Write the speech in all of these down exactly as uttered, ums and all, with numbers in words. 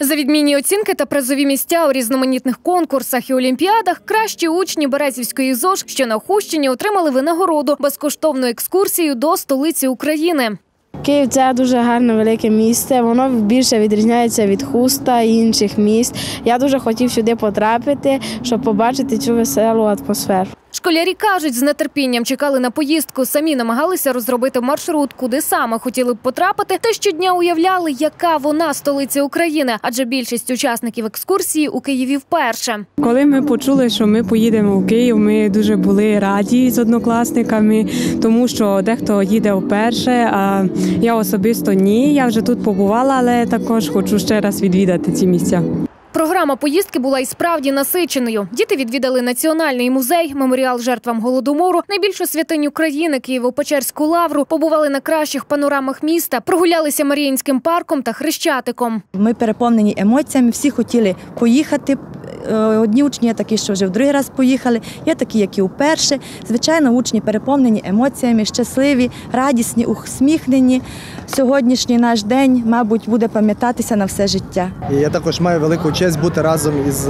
За відмінні оцінки та призові місця у різноманітних конкурсах і олімпіадах кращі учні Березівської ЗОЖ, що на Хустині, отримали винагороду – безкоштовну екскурсію до столиці України. Київ – це дуже гарне, велике місце. Воно більше відрізняється від Хуста і інших міст. Я дуже хотів сюди потрапити, щоб побачити цю веселу атмосферу. Школярі кажуть, з нетерпінням чекали на поїздку, самі намагалися розробити маршрут, куди саме хотіли б потрапити, та щодня уявляли, яка вона столиця України, адже більшість учасників екскурсії у Києві вперше. Коли ми почули, що ми поїдемо у Київ, ми дуже були раді з однокласниками, тому що дехто їде вперше, а я особисто ні. Я вже тут побувала, але також хочу ще раз відвідати ці місця. Програма поїздки була і справді насиченою. Діти відвідали Національний музей, меморіал жертвам Голодомору, найбільшу святиню країни – Києво-Печерську лавру, побували на кращих панорамах міста, прогулялися Маріїнським парком та Хрещатиком. Ми переповнені емоціями, всі хотіли поїхати. Одні учні є такі, що вже в другий раз поїхали, є такі, які вперше. Звичайно, учні переповнені емоціями, щасливі, радісні, усміхнені. Сьогоднішній наш день, мабуть, буде пам'ятатися на все життя. І я також маю велику честь бути разом із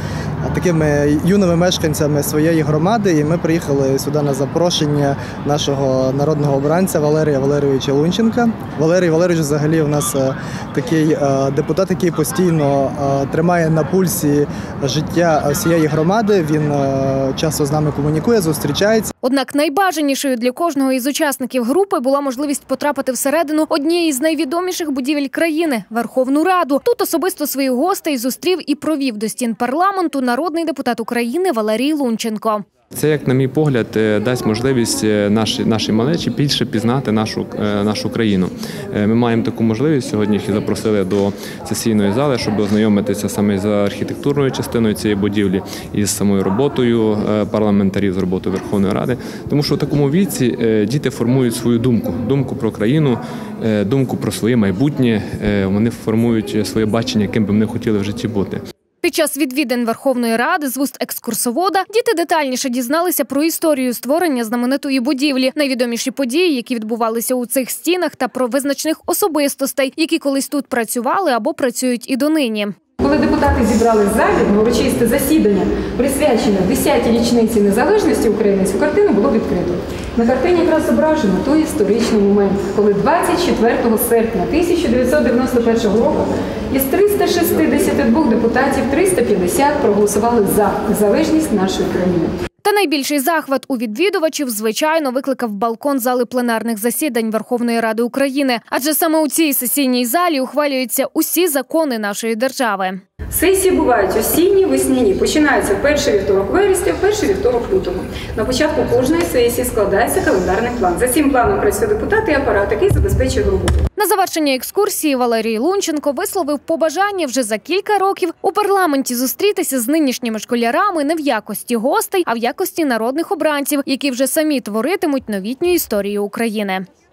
такими юними мешканцями своєї громади. І ми приїхали сюди на запрошення нашого народного обранця Валерія Валерійовича Лунченка. Валерій Валерійович взагалі у нас такий депутат, який постійно тримає на пульсі життя всієї громади. Він часто з нами комунікує, зустрічається. Однак найбажанішою для кожного із учасників групи була можливість потрапити всередину однієї з найвідоміших будівель країни – Верховну Раду. Тут особисто своїх гостей зустрів і провів до стін парламенту народний депутат України Валерій Лунченко. Це, як на мій погляд, дасть можливість нашій, нашій малечі більше пізнати нашу, нашу країну. Ми маємо таку можливість, сьогодні їх запросили до сесійної зали, щоб ознайомитися саме з архітектурною частиною цієї будівлі і з самою роботою парламентарів, з роботою Верховної Ради. Тому що в такому віці діти формують свою думку, думку про країну, думку про своє майбутнє, вони формують своє бачення, ким би вони хотіли в житті бути. Під час відвідин Верховної Ради з вуст екскурсовода діти детальніше дізналися про історію створення знаменитої будівлі, найвідоміші події, які відбувалися у цих стінах, та про визначних особистостей, які колись тут працювали або працюють і донині. Коли депутати зібрали в залі на урочисте засідання, присвячене десятій річниці незалежності України, цю картину було відкрито. На картині якраз зображено той історичний момент, коли двадцять четвертого серпня тисяча дев'ятсот дев'яносто першого року із триста шістдесяти двох депутатів триста п'ятдесят проголосували за незалежність нашої країни. Та найбільший захват у відвідувачів, звичайно, викликав балкон зали пленарних засідань Верховної Ради України. Адже саме у цій сесійній залі ухвалюються усі закони нашої держави. Сесії бувають осінні, весняні. Починаються в перший вівторок вересня, в перший вівторок лютого. На початку кожної сесії складається календарний план. За цим планом працює депутат і апарат, який забезпечує роботу. На завершення екскурсії Валерій Лунченко висловив побажання вже за кілька років у парламенті зустрітися з нинішніми школярами не в якості гостей, а в якості народних обранців, які вже самі творитимуть новітню історію України.